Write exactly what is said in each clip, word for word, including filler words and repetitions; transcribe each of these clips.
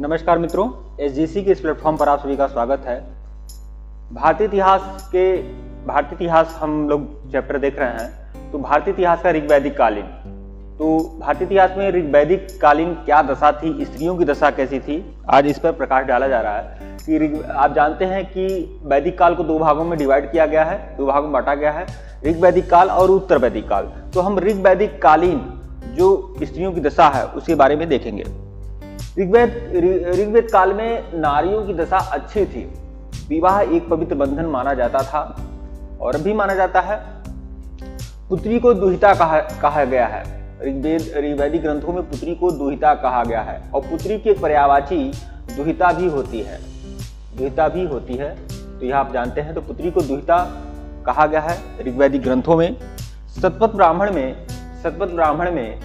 नमस्कार मित्रों, एसजीसी के इस प्लेटफॉर्म पर आप सभी का स्वागत है। भारतीय इतिहास के भारतीय इतिहास हम लोग चैप्टर देख रहे हैं। तो भारतीय इतिहास का ऋग्वैदिक कालीन, तो भारतीय इतिहास में ऋग्वैदिक कालीन क्या दशा थी, स्त्रियों की दशा कैसी थी, आज इस पर प्रकाश डाला जा रहा है। कि आप जानते हैं कि वैदिक काल को दो भागों में डिवाइड किया गया है, दो भागों में बांटा गया है, ऋग्वैदिक काल और उत्तर वैदिक काल। तो हम ऋग्वैदिक कालीन जो स्त्रियों की दशा है उसके बारे में देखेंगे। ऋग्वेद ऋग्वेद काल में नारियों की दशा अच्छी थी। विवाह एक पवित्र बंधन माना जाता था और अभी माना जाता है। पुत्री को दुहिता कहा, कहा गया है। ऋग्वेद ऋग्वैदिक ग्रंथों में पुत्री को दुहिता कहा गया है और पुत्री की एक पर्यायवाची दुहिता भी होती है दुहिता भी होती है तो यह आप जानते हैं। तो पुत्री को दुहिता कहा गया है ऋग्वैदिक ग्रंथों में। शतपथ ब्राह्मण में शतपथ ब्राह्मण में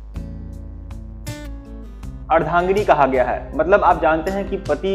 अर्धांगिनी कहा गया है। मतलब आप जानते हैं कि पति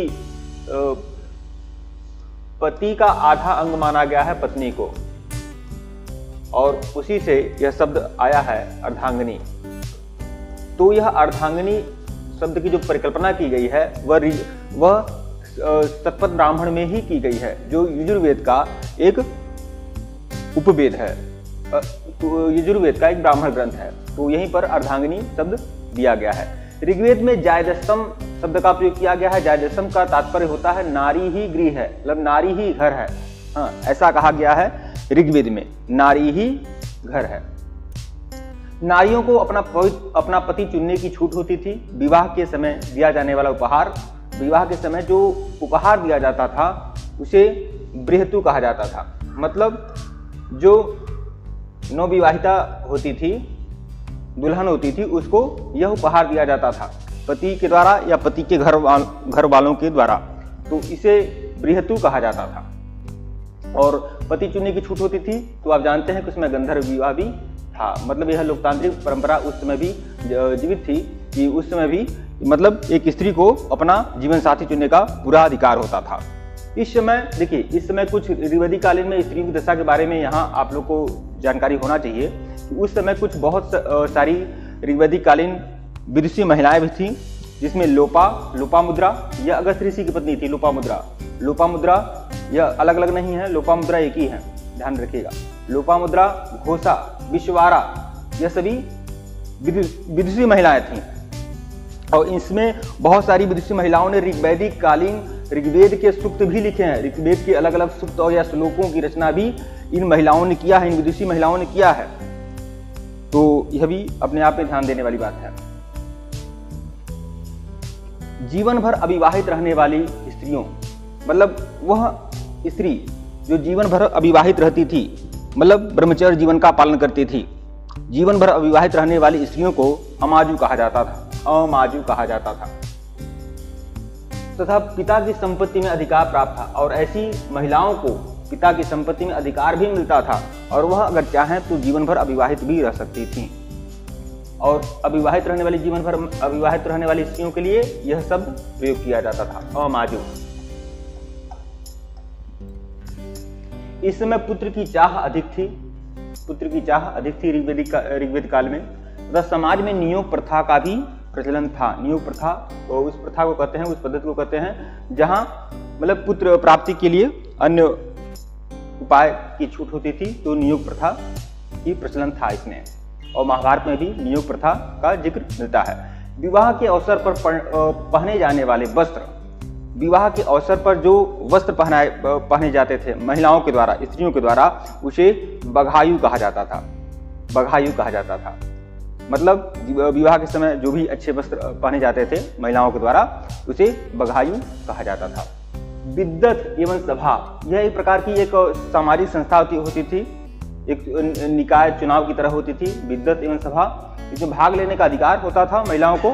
पति का आधा अंग माना गया है पत्नी को, और उसी से यह शब्द आया है अर्धांगिनी। तो यह अर्धांगिनी शब्द की जो परिकल्पना की गई है वह वह शतपथ ब्राह्मण में ही की गई है, जो यजुर्वेद का एक उपवेद है, यजुर्वेद का एक ब्राह्मण ग्रंथ है। तो यहीं पर अर्धांगिनी शब्द दिया गया है। ऋग्वेद में जायदस्तम शब्द का प्रयोग किया गया है। जायदस्तम का तात्पर्य होता है नारी ही गृह है, मतलब नारी ही घर है। हाँ, ऐसा कहा गया है ऋग्वेद में, नारी ही घर है। नारियों को अपना अपना पति चुनने की छूट होती थी। विवाह के समय दिया जाने वाला उपहार, विवाह के समय जो उपहार दिया जाता था उसे बृहतु कहा जाता था। मतलब जो नवविवाहिता होती थी, दुल्हन होती थी, उसको यह उपहार दिया जाता था पति के द्वारा या पति के घर वाल, घर वालों के द्वारा। तो इसे बृहतु कहा जाता था और पति चुनने की छूट होती थी। तो आप जानते हैं कि उसमें गंधर्व विवाह भी था। मतलब यह लोकतांत्रिक परंपरा उस समय भी जीवित थी कि उस समय भी मतलब एक स्त्री को अपना जीवन साथी चुनने का पूरा अधिकार होता था। इस समय देखिए, इस समय कुछ ऋग्वैदिक कालीन में स्त्रियों की दशा के बारे में यहाँ आप लोग को जानकारी होना चाहिए। उस समय कुछ बहुत सारी ऋग्वैदिक कालीन विदुषी महिलाएं भी थीं, जिसमें लोपा लोपामुद्रा, यह अगस्त्य ऋषि की पत्नी थी। लोपामुद्रा लोपामुद्रा यह अलग अलग नहीं है, लोपामुद्रा एक ही है, ध्यान रखिएगा। लोपामुद्रा, घोषा, विश्वारा, यह सभी विदुषी महिलाएं थीं। और इसमें बहुत सारी विदुषी महिलाओं ने ऋग्वैदिक कालीन ऋग्वेद के सूक्त भी लिखे हैं। ऋग्वेद के अलग अलग सूक्त और या श्लोकों की रचना भी इन महिलाओं ने किया है, इन विदुषी महिलाओं ने किया है। तो यह भी अपने आप में ध्यान देने वाली बात है। जीवन भर अविवाहित रहने वाली स्त्रियों, मतलब वह स्त्री जो जीवन भर अविवाहित रहती थी, मतलब ब्रह्मचर्य जीवन का पालन करती थी, जीवन भर अविवाहित रहने वाली स्त्रियों को अमाजु कहा जाता था अमाजु कहा जाता था तथा पिता की संपत्ति में अधिकार प्राप्त था। और ऐसी महिलाओं को पिता की संपत्ति में अधिकार भी मिलता था और वह अगर चाहें तो जीवन भर अविवाहित भी रह सकती थी। और अविवाहित रहने वाली जीवन भर अविवाहित रहने वाली स्त्रियों के लिए यह शब्द प्रयोग किया जाता था, अमाजु। इस समय पुत्र की चाह अधिक थी पुत्र की चाह अधिक थी ऋग्वैदिक ऋग्वेद काल में। तथा समाज में नियोग प्रथा का भी प्रचलन था। नियोग प्रथा, तो उस प्रथा को कहते हैं, उस पद्धति को कहते हैं जहां मतलब पुत्र प्राप्ति के लिए अन्य उपाय की छूट होती थी। तो नियोग प्रथा की प्रचलन था इसमें, और महाभारत में भी नियोग प्रथा का जिक्र मिलता है। विवाह के अवसर पर पहने जाने वाले वस्त्र, विवाह के अवसर पर जो वस्त्र पहनाए पहने जाते थे महिलाओं के द्वारा, स्त्रियों के द्वारा, उसे बघायु कहा जाता था बघायु कहा जाता था। मतलब विवाह के समय जो भी अच्छे वस्त्र पहने जाते थे महिलाओं के द्वारा, उसे बघायु कहा जाता था। विद्वत एवं सभा, यह एक प्रकार की एक सामाजिक संस्था होती थी, एक निकाय चुनाव की तरह होती थी। विद्वत एवं सभा, इसमें भाग लेने का अधिकार होता था महिलाओं को।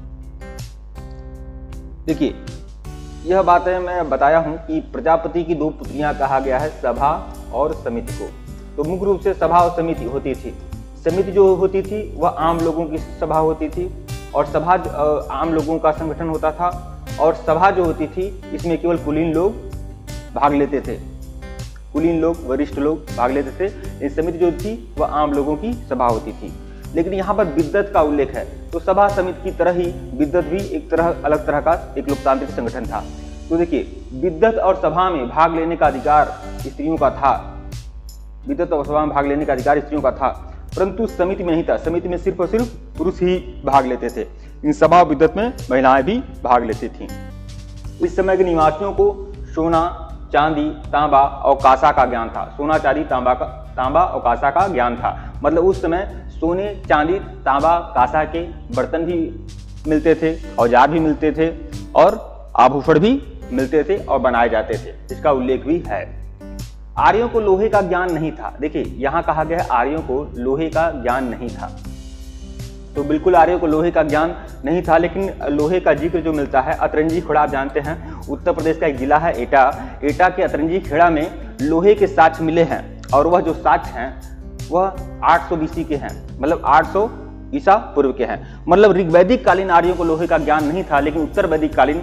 देखिए, यह बातें मैं बताया हूं कि प्रजापति की दो पुत्रियां कहा गया है, सभा और समिति को। तो मुख्य रूप से सभा और समिति होती थी। समिति जो होती थी वह आम लोगों की सभा होती थी, और सभा आम लोगों का संगठन होता था। और सभा जो होती थी इसमें केवल कुलीन लोग भाग लेते थे, कुलीन लोग, वरिष्ठ लोग भाग लेते थे। इस समिति जो थी वह आम लोगों की सभा होती थी। लेकिन यहाँ पर विद्वत का उल्लेख है, तो सभा समिति की तरह ही विद्वत भी एक तरह अलग तरह का एक लोकतांत्रिक संगठन था। तो देखिए, विद्वत और सभा में भाग लेने का अधिकार स्त्रियों का था, विद्वत और सभा में भाग लेने का अधिकार स्त्रियों का था, परंतु समिति में नहीं था। समिति में सिर्फ और सिर्फ पुरुष ही भाग लेते थे। इन सभा विद्वत में महिलाएं भी भाग लेती थीं। इस समय के निवासियों को सोना, चांदी, तांबा और कांसा का ज्ञान था। सोना, चांदी, तांबा का तांबा और कांसा का ज्ञान था। मतलब उस समय सोने, चांदी, तांबा, कांसा के बर्तन भी मिलते थे, औजार भी मिलते थे और आभूषण भी मिलते थे और बनाए जाते थे। इसका उल्लेख भी है। आर्यों को लोहे का ज्ञान नहीं था। देखिए, यहाँ कहा गया है आर्यों को लोहे का ज्ञान नहीं था, तो बिल्कुल आर्यों को लोहे का ज्ञान नहीं था। लेकिन लोहे का जिक्र जो मिलता है, अतरंजी खेड़ा, आप जानते हैं उत्तर प्रदेश का एक जिला है एटा। एटा के अतरंजी खेड़ा में लोहे के साक्ष्य मिले हैं और वह जो साक्ष्य हैं वह आठ सौ बीसी के हैं, मतलब आठ सौ ईसा पूर्व के हैं। मतलब ऋग्वैदिक कालीन आर्यों को लोहे का ज्ञान नहीं था, लेकिन उत्तर वैदिक कालीन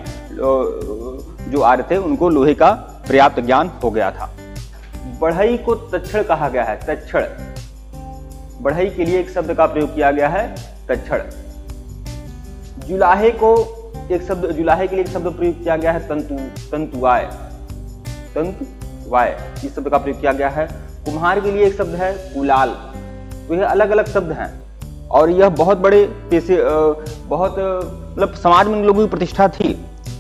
जो आर्य थे उनको लोहे का पर्याप्त ज्ञान हो गया था। बढ़ई को तक्षण कहा गया है। तक्षण, बढ़ई के लिए एक शब्द का प्रयोग किया गया है, तक्षण। जुलाहे को एक शब्द, जुलाहे के लिए एक शब्द प्रयोग किया गया है, तंतु, तंतुवाय, तंतुवाय, इस शब्द का प्रयोग किया गया है। कुम्हार के लिए एक शब्द है कुलाल। तो यह अलग अलग शब्द हैं और यह बहुत बड़े पेशे, बहुत मतलब समाज में इन लोगों की प्रतिष्ठा थी,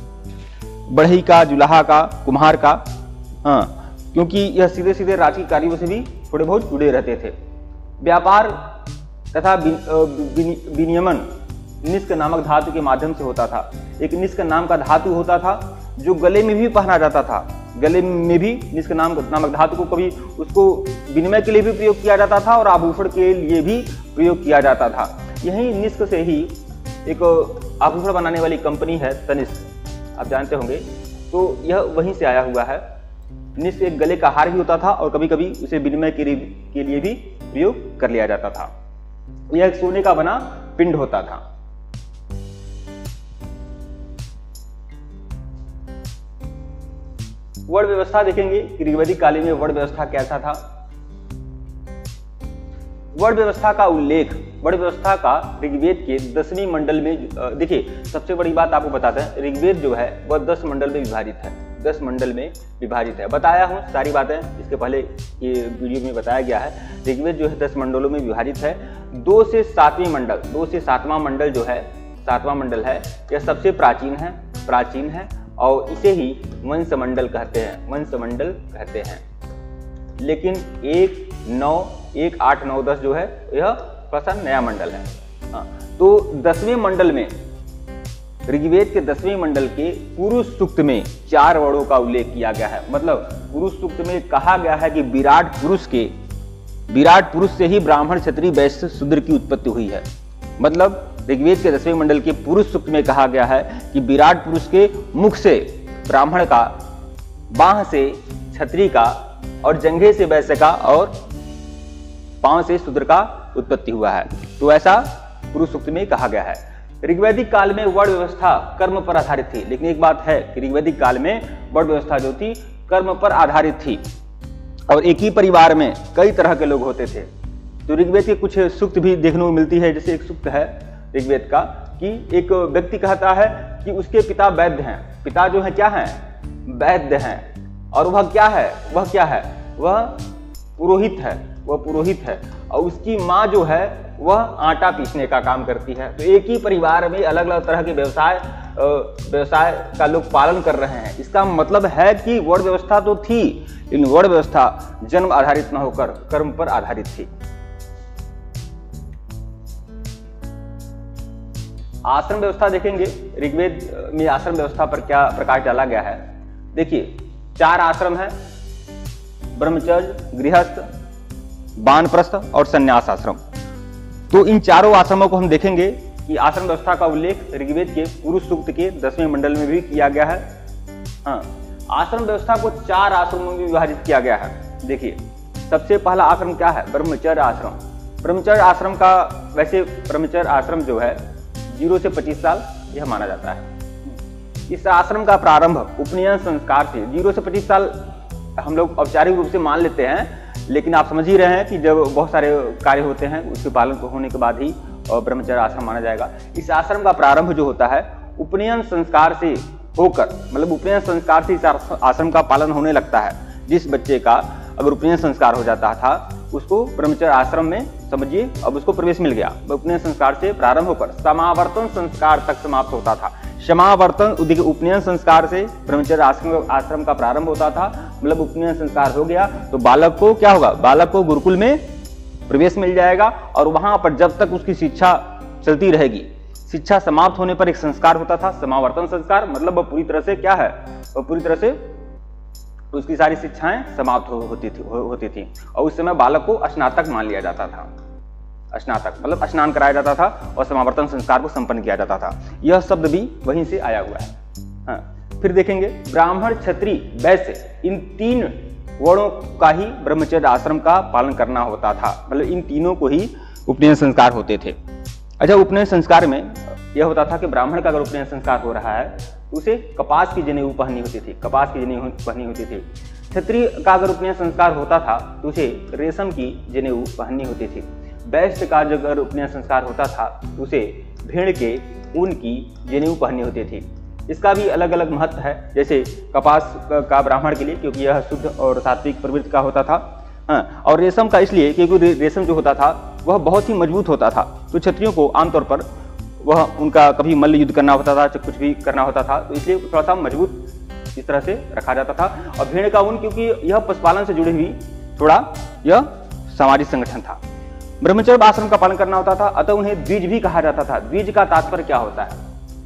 बढ़ई का, जुलाहा का, कुम्हार का। हाँ, क्योंकि यह सीधे सीधे राजकीय कार्यों से भी थोड़े बहुत जुड़े रहते थे। व्यापार तथा विनियमन निष्क नामक धातु के माध्यम से होता था। एक निष्क नाम का धातु होता था जो गले में भी पहना जाता था। गले में भी निष्क नाम नामक धातु को कभी उसको विनिमय के लिए भी प्रयोग किया जाता था और आभूषण के लिए भी प्रयोग किया जाता था। यही निष्क से ही एक आभूषण बनाने वाली कंपनी है तनिष्क, आप जानते होंगे। तो यह वहीं से आया हुआ है। निष्क एक गले का हार भी होता था और कभी कभी उसे विनिमय के लिए भी प्रयोग कर लिया जाता था। यह एक सोने का बना पिंड होता था। वर्ण व्यवस्था देखेंगे कि ऋग्वैदिक काल में वर्ण व्यवस्था कैसा था। वर्ण व्यवस्था का उल्लेख, वर्ण व्यवस्था का ऋग्वेद के दसवीं मंडल में, देखिए सबसे बड़ी बात आपको बताते हैं, ऋग्वेद जो है वह दस मंडल में विभाजित है। दस मंडल में विभाजित है। बताया हूँ सारी बातें, इसके पहले ये वीडियो में बताया गया है। ऋग्वेद जो है दस मंडलों में विभाजित है। दो से सातवीं मंडल, दो से सातवां मंडल जो है, सातवां मंडल है, यह सबसे प्राचीन है, प्राचीन है और इसे ही वंश मंडल कहते हैं, वंश मंडल कहते हैं। लेकिन एक, नौ, एक, आठ, नौ, दस जो है यह थोड़ा नया मंडल है। हाँ, तो दसवें मंडल में, ऋग्वेद के दसवें मंडल के पुरुष सूक्त में चार वर्णों का उल्लेख किया गया है। मतलब पुरुष सूक्त में कहा गया है कि विराट पुरुष के, विराट पुरुष से ही ब्राह्मण, क्षत्रिय, वैश्य, शूद्र की उत्पत्ति हुई है। मतलब ऋग्वेद के दसवें मंडल के पुरुष सूक्त में कहा गया है कि विराट पुरुष के मुख से ब्राह्मण का, बाह से क्षत्रिय का और जंघे से वैश्य का और पांव से शूद्र का उत्पत्ति हुआ है। तो ऐसा पुरुष सूक्त में कहा गया है। ऋग्वैदिक काल में वर्ण व्यवस्था कर्म पर आधारित थी। लेकिन एक बात है कि ऋग्वैदिक काल में वर्ण व्यवस्था जो थी कर्म पर आधारित थी और एक ही परिवार में कई तरह के लोग होते थे। तो ऋग्वेद के कुछ सूक्त भी देखने को मिलती है। जैसे एक सूक्त है ऋग्वेद का कि एक व्यक्ति कहता है कि उसके पिता वैद्य हैं। पिता जो है क्या है? वैद्य हैं। और वह क्या है? वह क्या है? वह पुरोहित है, वह पुरोहित है। और उसकी माँ जो है वह आटा पीसने का काम करती है। तो एक ही परिवार में अलग अलग तरह के व्यवसाय व्यवसाय का लोग पालन कर रहे हैं। इसका मतलब है कि वर्ण व्यवस्था तो थी, लेकिन वर्ण व्यवस्था जन्म आधारित न होकर कर्म पर आधारित थी। आश्रम व्यवस्था देखेंगे, ऋग्वेद में आश्रम व्यवस्था पर क्या प्रकाश डाला गया है। देखिए, चार आश्रम है, ब्रह्मचर्य, गृहस्थ, वानप्रस्थ और संन्यास आश्रम। तो इन चारों आश्रमों को हम देखेंगे कि आश्रम व्यवस्था का उल्लेख ऋग्वेद के पुरुष सूक्त के दसवें मंडल में भी किया गया है। हाँ, आश्रम व्यवस्था को चार आश्रमों में विभाजित किया गया है। देखिए, सबसे पहला आश्रम क्या है? ब्रह्मचर्य आश्रम। ब्रह्मचर्य आश्रम का, वैसे ब्रह्मचर्य आश्रम जो है जीरो से पच्चीस साल यह माना जाता है। इस आश्रम का प्रारंभ उपनयन संस्कार से, जीरो से पच्चीस साल हम लोग औपचारिक रूप से मान लेते हैं, लेकिन आप समझ ही रहे हैं कि जब बहुत सारे कार्य होते हैं उसके पालन होने के बाद ही ब्रह्मचर्य आश्रम माना जाएगा। इस आश्रम का प्रारंभ जो होता है उपनयन संस्कार से होकर, मतलब उपनयन संस्कार से इस आश्रम का पालन होने लगता है। जिस बच्चे का अगर उपनयन संस्कार हो जाता था उसको ब्रह्मचर्य आश्रम में समझिए अब उसको प्रवेश मिल गया। उपनयन संस्कार से प्रारंभ होकर समावर्तन संस्कार तक समाप्त होता था। समावर्तन उपनयन संस्कार से ब्रह्मचर्य आश्रम आश्रम का प्रारंभ होता था, मतलब उपनयन संस्कार हो गया तो बालक को क्या होगा, बालक को गुरुकुल में प्रवेश मिल जाएगा और वहां पर जब तक उसकी शिक्षा चलती रहेगी। शिक्षा समाप्त होने पर एक संस्कार होता था समावर्तन संस्कार, मतलब वह पूरी तरह से क्या है, वह पूरी तरह से उसकी सारी शिक्षाएं समाप्त हो, होती थी हो, होती थी और उस समय बालक को स्नातक मान लिया जाता था। स्नातक मतलब स्नान कराया जाता था और समावर्तन संस्कार को संपन्न किया जाता था। यह शब्द भी वहीं से आया हुआ है। हाँ। फिर देखेंगे ब्राह्मण, क्षत्रिय, वैश्य इन तीन वर्णों का ही ब्रह्मचर्य आश्रम का पालन करना होता था, मतलब इन तीनों को ही उपनयन संस्कार होते थे। अच्छा, उपनयन संस्कार में यह होता था कि ब्राह्मण का अगर उपनयन संस्कार हो रहा है तो उसे कपास की जनेऊ पहननी होती थी, कपास की जनेऊ पहननी होती थी। क्षत्रिय का अगर उपनयन संस्कार होता था तो उसे रेशम की जनेऊ पहननी होती थी। वैश्य का अगर उपनयन संस्कार होता था तो उसे भेड़ के ऊन की जनेऊ पहननी होती थी। इसका भी अलग अलग महत्व है, जैसे कपास का ब्राह्मण के लिए क्योंकि यह शुद्ध और सात्विक प्रवृत्ति का होता था। हाँ, और रेशम का इसलिए क्योंकि रेशम जो होता था वह बहुत ही मजबूत होता था, तो क्षत्रियों को आमतौर पर वह उनका कभी मल्ल युद्ध करना होता था, कुछ भी करना होता था, तो इसलिए थोड़ा सा मजबूत इस तरह से रखा जाता था। और भेड़ का ऊन क्योंकि यह पशुपालन से जुड़ी हुई थोड़ा यह सामाजिक संगठन था। ब्रह्मचर्य आश्रम का पालन करना होता था, अतः उन्हें द्विज भी कहा जाता था। द्विज का तात्पर्य क्या होता है?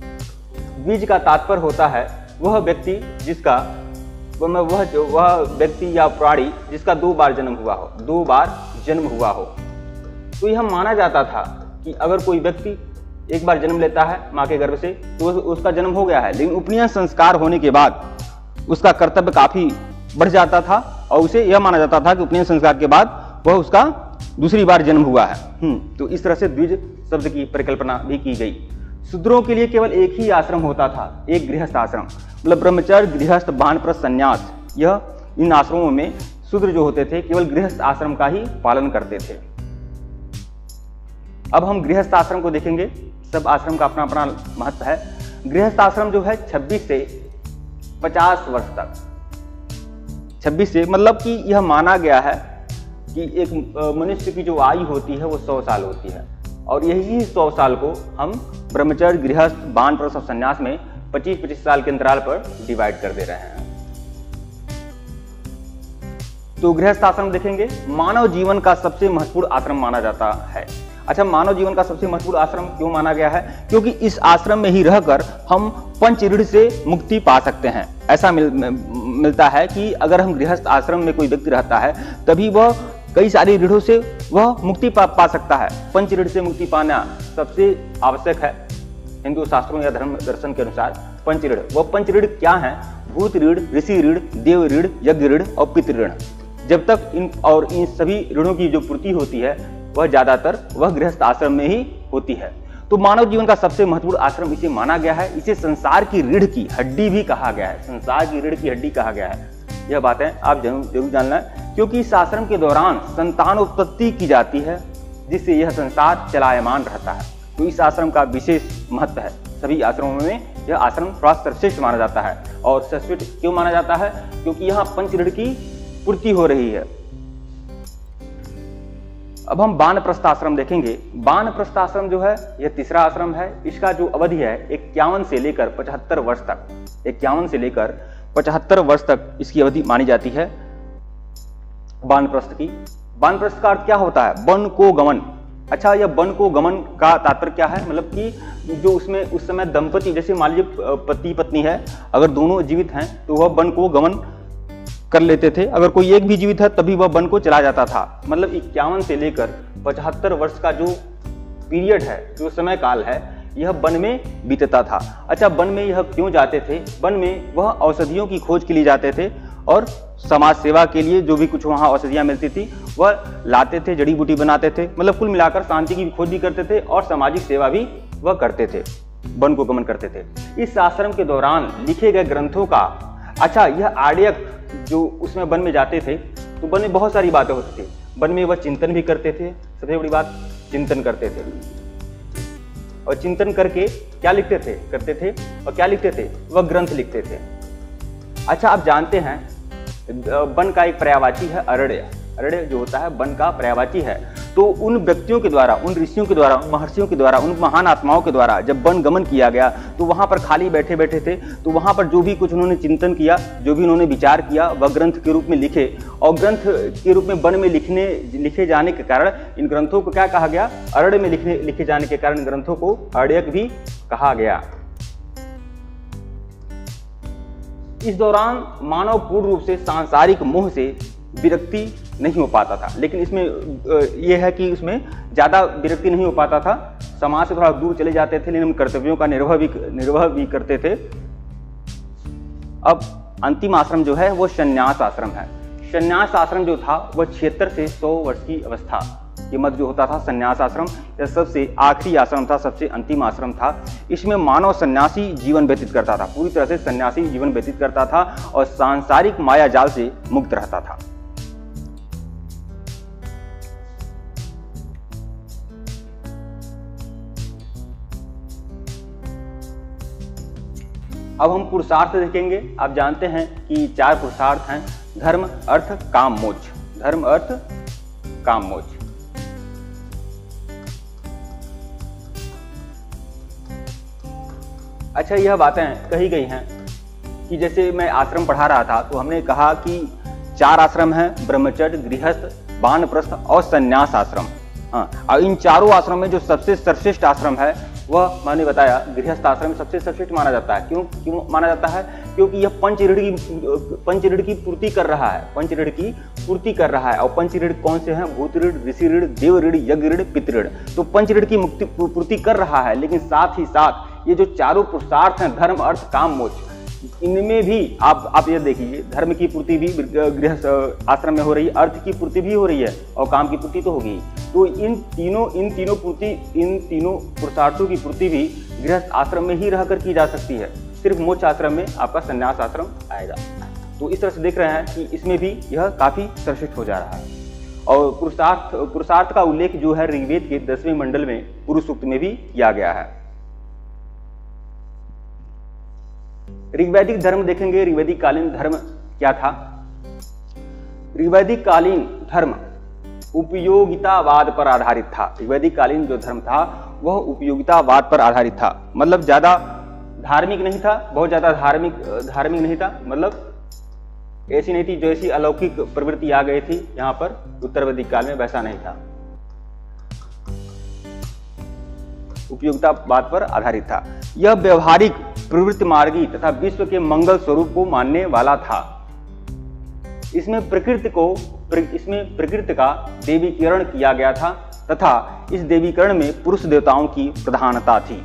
द्विज का तात्पर्य होता है वह व्यक्ति जिसका वह वह व्यक्ति या प्राणी जिसका दो बार जन्म हुआ हो, दो बार जन्म हुआ हो। तो यह माना जाता था कि अगर कोई व्यक्ति एक बार जन्म लेता है माँ के गर्भ से तो उसका जन्म हो गया है, लेकिन उपनयन संस्कार होने के बाद उसका कर्तव्य काफी बढ़ जाता था और उसे यह माना जाता था कि उपनयन संस्कार के बाद वह उसका दूसरी बार जन्म हुआ है। हम्म तो इस तरह से द्विज शब्द की परिकल्पना भी की गई। शूद्रों के लिए केवल एक ही आश्रम होता था, एक गृहस्थ आश्रम, मतलब ब्रह्मचर्य, गृहस्थ, वानप्रस्थ, संन्यास। यह इन आश्रमों में शूद्र जो होते थे केवल गृहस्थ आश्रम का ही पालन करते थे। अब हम गृहस्थ आश्रम को देखेंगे। सब आश्रम का अपना अपना महत्व है। गृहस्थ आश्रम जो है छब्बीस से पचास वर्ष तक, छब्बीस से मतलब कि यह माना गया है कि एक मनुष्य की जो आयु होती है वो सौ साल होती है और यही सौ साल को हम ब्रह्मचर्य, गृहस्थ, वानप्रस्थ और संन्यास में पच्चीस पच्चीस साल के अंतराल पर डिवाइड कर दे रहे हैं। तो गृहस्थ आश्रम देखेंगे। मानव जीवन का सबसे महत्वपूर्ण आश्रम माना जाता है। अच्छा, मानव जीवन का सबसे महत्वपूर्ण आश्रम क्यों माना गया है? क्योंकि इस आश्रम में ही रहकर हम पंच ऋण से मुक्ति पा सकते हैं। ऐसा मिल, मिलता है कि अगर हम गृहस्थ आश्रम में कोई व्यक्ति रहता है तभी वह कई सारी ऋणों से वह मुक्ति पा, पा सकता है। पंच ऋण से मुक्ति पाना सबसे आवश्यक है हिंदू शास्त्रों या धर्म दर्शन के अनुसार। पंच ऋण, वह पंच ऋण क्या है? भूत ऋण, ऋषि ऋण, देव ऋण, यज्ञ ऋण और पितृ ऋण। जब तक इन और इन सभी ऋणों की जो पूर्ति होती है वह ज्यादातर वह गृहस्थ आश्रम में ही होती है। तो मानव जीवन का सबसे महत्वपूर्ण आश्रम इसे माना गया है। इसे संसार की रीढ़ की हड्डी भी कहा गया है, संसार की रीढ़ की हड्डी कहा गया है। यह बातें आप जरूर जरूर जानना है, क्योंकि इस आश्रम के दौरान संतान उत्पत्ति की जाती है जिससे यह संसार चलायमान रहता है। तो इस आश्रम का विशेष महत्व है। सभी आश्रमों में यह आश्रम थोड़ा सर्वश्रेष्ठ माना जाता है। और सर्वश्रेष्ठ क्यों माना जाता है? क्योंकि यहाँ पंच ऋण की पूर्ति हो रही है। अब हम वानप्रस्थ आश्रम देखेंगे। वानप्रस्थ आश्रम जो है यह तीसरा आश्रम है। इसका जो अवधि है इक्यावन से लेकर पचहत्तर वर्ष तक, इक्यावन से लेकर पचहत्तर वर्ष तक इसकी अवधि मानी जाती है वानप्रस्थ की। वानप्रस्थ का अर्थ क्या होता है? वन को गमन। अच्छा, यह वन को गमन का तात्पर्य क्या है? मतलब कि जो उसमें उस समय दंपति, जैसे मान लीजिए पति पत्नी है, अगर दोनों जीवित हैं तो वह वन को गमन कर लेते थे। अगर कोई एक भी जीवित है तभी वह वन को चला जाता था। मतलब इक्यावन से लेकर पचहत्तर वर्ष का जो पीरियड है, जो समय काल है, यह वन में बीतता था। अच्छा, वन में यह क्यों जाते थे? वन में वह औषधियों की खोज के लिए जाते थे और समाज सेवा के लिए जो भी कुछ वहाँ औषधियाँ मिलती थी वह लाते थे, जड़ी बूटी बनाते थे। मतलब कुल मिलाकर शांति की खोज भी करते थे और सामाजिक सेवा भी वह करते थे, वन को गमन करते थे। इस आश्रम के दौरान लिखे गए ग्रंथों का, अच्छा, यह आर्यक जो उसमें वन में जाते थे तो वन में बहुत सारी बातें होती थी। वन में वह चिंतन भी करते थे, सबसे बड़ी बात चिंतन करते थे, और चिंतन करके क्या लिखते थे करते थे और क्या लिखते थे, वह ग्रंथ लिखते थे। अच्छा, आप जानते हैं वन का एक पर्यायवाची है अरण्य। अरण्य जो होता है वन का पर्यायवाची है। तो उन व्यक्तियों के द्वारा, उन ऋषियों के द्वारा, उन महर्षियों के द्वारा, उन महान आत्माओं के द्वारा जब वन गमन किया गया तो वहां पर खाली बैठे बैठे थे, तो वहां पर जो भी कुछ उन्होंने चिंतन किया, जो भी उन्होंने विचार किया, वह ग्रंथ के रूप में लिखे। और ग्रंथ के रूप में वन में लिखने लिखे जाने के कारण इन ग्रंथों को क्या कहा गया, अरण्य में लिखने लिखे जाने के कारण ग्रंथों को अरण्यक भी कहा गया। इस दौरान मानव पूर्ण रूप से सांसारिक मोह से विरक्ति नहीं हो पाता था, लेकिन इसमें यह है कि उसमें ज़्यादा विरक्ति नहीं हो पाता था, समाज से थोड़ा दूर चले जाते थे, लेकिन कर्तव्यों का निर्वह भी निर्वह भी करते थे। अब अंतिम आश्रम जो है वो संन्यास आश्रम है। संन्यास आश्रम जो था वह छिहत्तर से सौ वर्ष की अवस्था के मध्य जो होता था संन्यास आश्रम, यह सबसे आखिरी आश्रम था, सबसे अंतिम आश्रम था। इसमें मानव सन्यासी जीवन व्यतीत करता था, पूरी तरह से सन्यासी जीवन व्यतीत करता था और सांसारिक माया जाल से मुक्त रहता था। अब हम पुरुषार्थ देखेंगे। आप जानते हैं कि चार पुरुषार्थ हैं, धर्म, अर्थ, काम, मोक्ष। धर्म, अर्थ, काम, मोक्ष। अच्छा, यह बातें कही गई हैं कि जैसे मैं आश्रम पढ़ा रहा था तो हमने कहा कि चार आश्रम हैं, ब्रह्मचर्य, गृहस्थ, वानप्रस्थ और संन्यास आश्रम। हाँ, और इन चारों आश्रम में जो सबसे सर्वश्रेष्ठ आश्रम है वह मैंने बताया गृहस्थ आश्रम सबसे सर्वश्रेष्ठ माना जाता है। क्यों क्यों माना जाता है? क्योंकि यह पंच ऋण की पंच ऋण की पूर्ति कर रहा है, पंच ऋण की पूर्ति कर रहा है। और पंच ऋण कौन से हैं? भूत ऋण, ऋषि ऋण, देव ऋण, यज्ञ ऋण, पितृ ऋण। तो पंच ऋण की मुक्ति पूर्ति कर रहा है, लेकिन साथ ही साथ ये जो चारों पुरुषार्थ हैं, धर्म, अर्थ, काम, मोक्ष, इनमें भी आप आप ये देखिए, धर्म की पूर्ति भी गृहस्थ आश्रम में हो रही है, अर्थ की पूर्ति भी हो रही है और काम की पूर्ति तो होगी। तो इन तीनों इन तीनों पूर्ति इन तीनों पुरुषार्थों की पूर्ति भी गृहस्थ आश्रम में ही रहकर की जा सकती है। सिर्फ मोक्ष आश्रम में आपका संन्यास आश्रम आएगा। तो इस तरह से देख रहे हैं कि इसमें भी यह काफी सर्वश्रेष्ठ हो जा रहा है। और पुरुषार्थ पुरुषार्थ का उल्लेख जो है ऋग्वेद के दसवें मंडल में पुरुष सूक्त में भी किया गया है। ऋग्वैदिक धर्म देखेंगे। ऋग्वैदिक कालीन धर्म क्या था? ऋग्वैदिक कालीन धर्म उपयोगितावाद पर आधारित था। ऋग्वैदिक कालीन जो धर्म था वह उपयोगितावाद पर आधारित था, मतलब ज्यादा धार्मिक नहीं था, बहुत ज्यादा धार्मिक धार्मिक नहीं था, मतलब ऐसी नहीं थी जैसी अलौकिक प्रवृत्ति आ गई थी यहाँ पर उत्तर वैदिक काल में, वैसा नहीं था। उपयोगितावाद पर आधारित था। यह व्यवहारिक, प्रवृत्ति मार्गी तथा विश्व के मंगल स्वरूप को मानने वाला था। इसमें प्रकृति को इसमें प्रकृति का देवीकरण किया गया था तथा इस देवीकरण में पुरुष देवताओं की प्रधानता थी।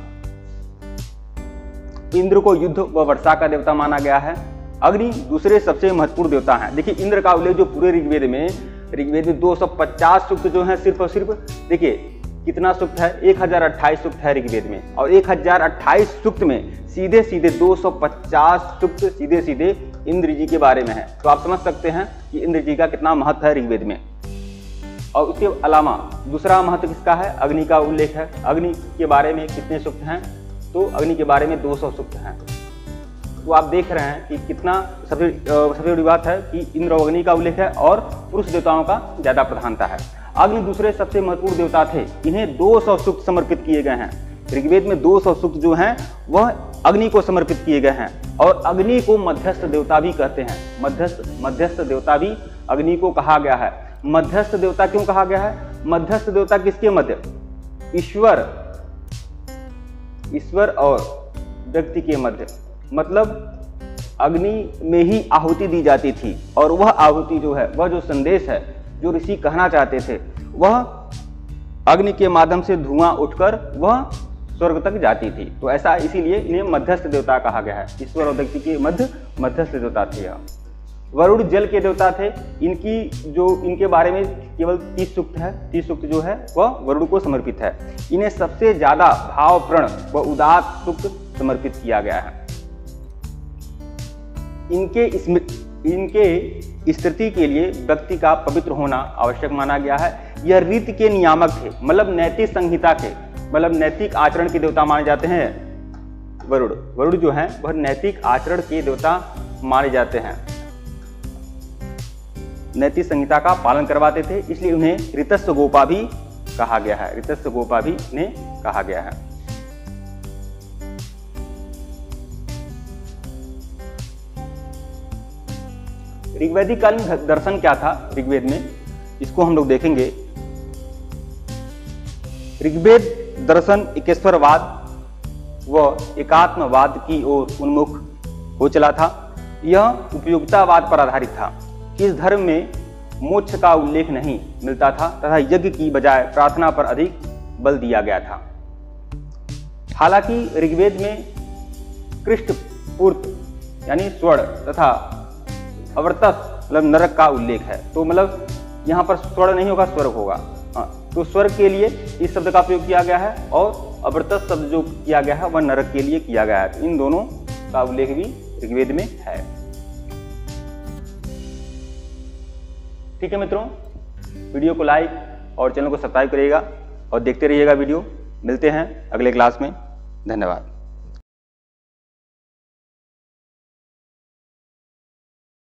इंद्र को युद्ध व वर्षा का देवता माना गया है। अग्नि दूसरे सबसे महत्वपूर्ण देवता हैं। देखिए, इंद्र का उल्लेख जो पूरे ऋग्वेद में ऋग्वेद में दो सौ पचास सूक्त जो है, सिर्फ और सिर्फ देखिए कितना सूक्त है, एक हजार अट्ठाईस सूक्त है ऋग्वेद में, और एक हजार अट्ठाईस सूक्त में सीधे सीधे दो सौ पचास सूक्त सीधे सीधे इंद्र जी के बारे में है। तो आप समझ सकते हैं कि इंद्र जी का कितना महत्व है ऋग्वेद में। और उसके अलावा दूसरा महत्व किसका है? अग्नि का उल्लेख है। अग्नि के बारे में कितने सूक्त हैं? तो अग्नि के बारे में दो सौ सूक्त हैं। तो आप देख रहे हैं कि कितना सबसे सबसे बड़ी बात है कि इंद्र और अग्नि का उल्लेख है और पुरुष देवताओं का ज्यादा प्रधानता है। अग्नि दूसरे सबसे महत्वपूर्ण देवता थे। इन्हें दो सौ सूक्त समर्पित किए गए हैं। ऋग्वेद में दो सौ सूक्त जो हैं वह अग्नि को समर्पित किए गए हैं। और अग्नि को मध्यस्थ देवता भी कहते हैं। मध्यस्थ मध्यस्थ देवता भी अग्नि को कहा गया है। मध्यस्थ देवता क्यों कहा गया है? मध्यस्थ देवता किसके मध्य? ईश्वर ईश्वर और व्यक्ति के मध्य, मतलब अग्नि में ही आहुति दी जाती थी। और वह आहुति जो है, वह जो संदेश है जो ऋषि कहना चाहते थे, वह अग्नि के माध्यम से धुआं उठकर वह स्वर्ग तक जाती थी। तो ऐसा इसीलिए इन्हें मध्यस्थ देवता कहा गया है। ईश्वर और व्यक्ति के मध्य मध्यस्थ देवता थे। वरुण जल के देवता थे। इनकी जो इनके बारे में केवल तीस सूक्त है। तीस सूक्त जो है वह वरुण को समर्पित है। इन्हें सबसे ज्यादा भावप्रण व उदात्त सूक्त समर्पित किया गया है। इनके इनके स्थिति के लिए व्यक्ति का पवित्र होना आवश्यक माना गया है। यह रीति के नियामक थे, मतलब नैतिक संहिता के, मतलब नैतिक आचरण के देवता माने जाते हैं वरुण। वरुण जो हैं वह नैतिक आचरण के देवता माने जाते हैं, नैतिक संहिता का पालन करवाते थे, इसलिए उन्हें ऋतस्व गोपा भी कहा गया है। ऋतस्व गोपा भी इन्हें कहा गया है। ऋग्वैदिक कालीन दर्शन क्या था ऋग्वेद में, इसको हम लोग देखेंगे। ऋग्वेद दर्शन एकेश्वरवाद व एकात्मवाद की ओर उन्मुख हो चला था। यह उपयोगितावाद पर आधारित था। इस धर्म में मोक्ष का उल्लेख नहीं मिलता था तथा यज्ञ की बजाय प्रार्थना पर अधिक बल दिया गया था। हालांकि ऋग्वेद में कृष्ण पूर्त यानी स्वर्ण तथा अवर्तस मतलब नरक का उल्लेख है। तो मतलब यहाँ पर स्वर्ण नहीं होगा, स्वर्ग होगा। हाँ, तो स्वर्ग के लिए इस शब्द का प्रयोग किया गया है और अवर्तस शब्द जो किया गया है वह नरक के लिए किया गया है। इन दोनों का उल्लेख भी ऋग्वेद में है। ठीक है मित्रों, वीडियो को लाइक और चैनल को सब्सक्राइब करिएगा और देखते रहिएगा वीडियो। मिलते हैं अगले क्लास में। धन्यवाद।